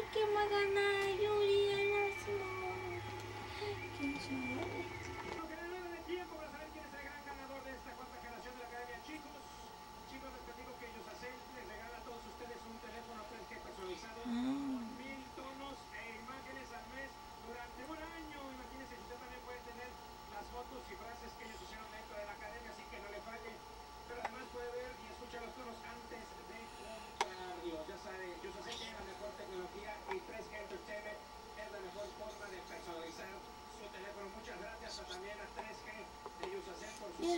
quién va a ganar, Yuri Erasmo. ¿Quién sabe? No queda nada de tiempo para saber quién es el gran ganador de esta cuarta generación de la Academia. Chicos, les platico que Yusacell les regala a todos ustedes un teléfono 3G personalizado con 1000 tonos e imágenes al mes durante un año. Imagínense, usted también puede tener las fotos y frases que ellos hicieron dentro de la Academia, así que no le falle. Pero además puede ver y escuchar los tonos antes de comprarlos. Ya sabe, Yusacell tiene la mejor tecnología y 3G Entertainment es la mejor forma de personalizar su teléfono. Muchas gracias también a 3G de Yusacell por su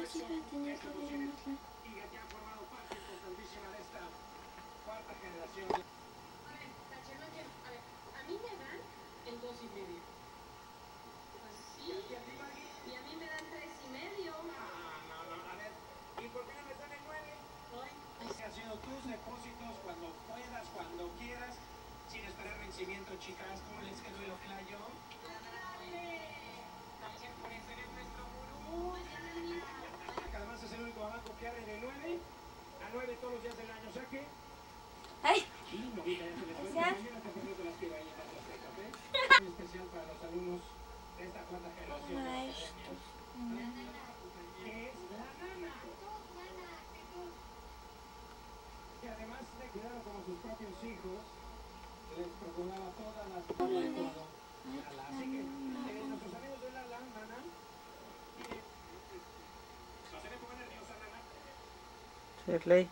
y que han formado parte importantísima de esta cuarta generación. A ver, Tache, no entiendo. A ver, a mí me dan el 2,5. Pues sí. ¿Y a ti, Maggie? Y a mí me dan 3,5. No, a ver, ¿y por qué no me dan el 9? Haciendo tus depósitos cuando puedas, cuando quieras, sin esperar vencimiento, chicas. ¿Cómo les quedó el oclayo? Tache, por eso eres nuestro gurú. Que además es el único banco que abre de 9 a 9 todos los días del año. O sea que... ¡Ay! Y Novita, ya se les fue. Gracias. Mañana te pongo las piedras de café. Muy especial para los alumnos de esta cuarta generación de la Academia. Que es la nana. Que además de cuidarlo como sus propios hijos, les procuraba todas las cosas de todo. Así que nuestros amigos de la nana, no se le ponga nerviosa, nana. Shirley.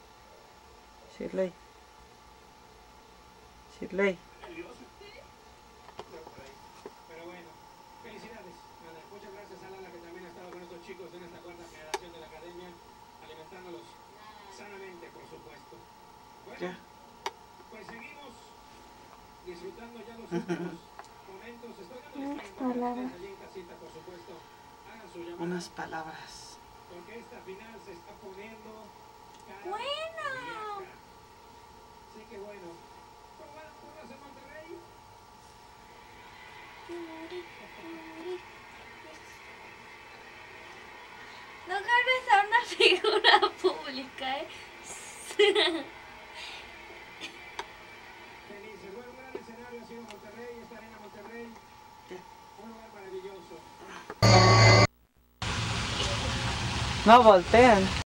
Nerviosa. Pero bueno, felicidades, nana. Muchas gracias a Lala, que también ha estado con estos chicos en esta cuarta generación de la Academia, alimentándolos sanamente, por supuesto. Bueno, Ya. pues seguimos disfrutando ya los últimos momentos. Estoy dando palabras. allí en casita, por supuesto. Hagan su llamada, Unas palabras. porque esta final se está poniendo cardíaca. Bueno. Así que bueno, ¿porras en Monterrey? No cargues a una figura pública, ¿eh? Felices. Bueno, un gran escenario ha sido Monterrey, esta arena Monterrey. Un lugar maravilloso. No volteen.